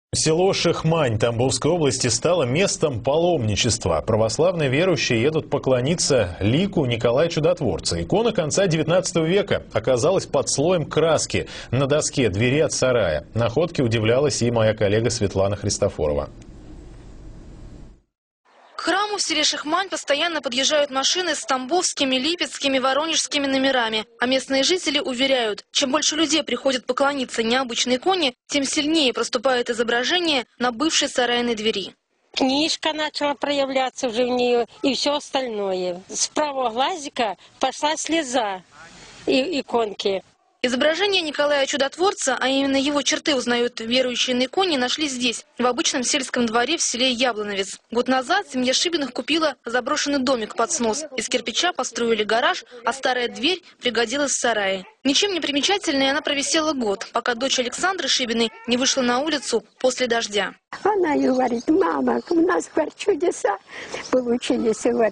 Село Шихмань Тамбовской области стало местом паломничества. Православные верующие едут поклониться лику Николая Чудотворца. Икона конца 19 века оказалась под слоем краски на доске двери от сарая. Находке удивлялась и моя коллега Светлана Христофорова. К храму в селе Шихмань постоянно подъезжают машины с тамбовскими, липецкими, воронежскими номерами. А местные жители уверяют, чем больше людей приходят поклониться необычной иконе, тем сильнее проступает изображение на бывшей сарайной двери. Книжка начала проявляться уже в нее и все остальное. С правого глазика пошла слеза иконки. Изображение Николая Чудотворца, а именно его черты узнают верующие на иконе, нашли здесь, в обычном сельском дворе в селе Яблоновец. Год назад семья Шибиных купила заброшенный домик под снос. Из кирпича построили гараж, а старая дверь пригодилась в сарае. Ничем не примечательной она провисела год, пока дочь Александры Шибиной не вышла на улицу после дождя. Она говорит: мама, у нас, говорит, чудеса получились, говорит.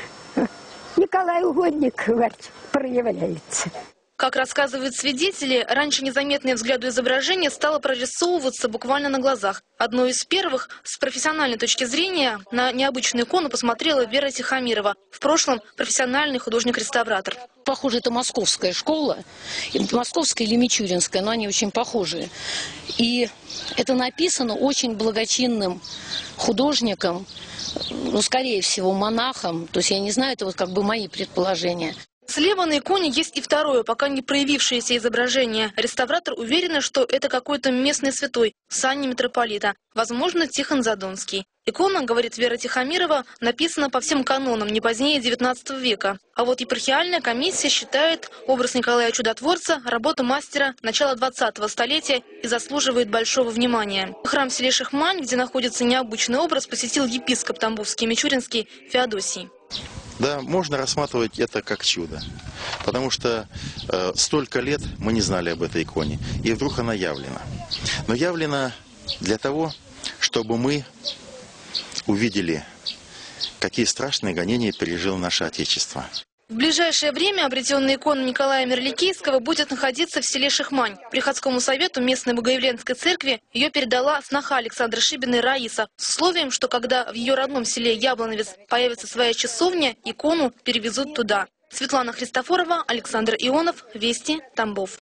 Николай Угодник, говорит, проявляется. Как рассказывают свидетели, раньше незаметное взгляду изображение стало прорисовываться буквально на глазах. Одно из первых, с профессиональной точки зрения, на необычную икону посмотрела Вера Тихомирова, в прошлом профессиональный художник-реставратор. Похоже, это московская школа, московская или мичуринская, но они очень похожи. И это написано очень благочинным художником, ну, скорее всего, монахом. То есть я не знаю, это вот как бы мои предположения. Слева на иконе есть и второе, пока не проявившееся изображение. Реставратор уверен, что это какой-то местный святой, сани митрополита, возможно, Тихон Задонский. Икона, говорит Вера Тихомирова, написана по всем канонам не позднее 19 века. А вот епархиальная комиссия считает образ Николая Чудотворца работа мастера начала 20-го столетия и заслуживает большого внимания. Храм в селе Шихмань, где находится необычный образ, посетил епископ Тамбовский Мичуринский Феодосий. Да, можно рассматривать это как чудо, потому что столько лет мы не знали об этой иконе, и вдруг она явлена. Но явлена для того, чтобы мы увидели, какие страшные гонения пережило наше Отечество. В ближайшее время обретенная икона Николая Мерликийского будет находиться в селе Шихмань. Приходскому совету местной Богоявленской церкви ее передала сноха Александры Шибиной Раиса с условием, что когда в ее родном селе Яблоновец появится своя часовня, икону перевезут туда. Светлана Христофорова, Александр Ионов, Вести, Тамбов.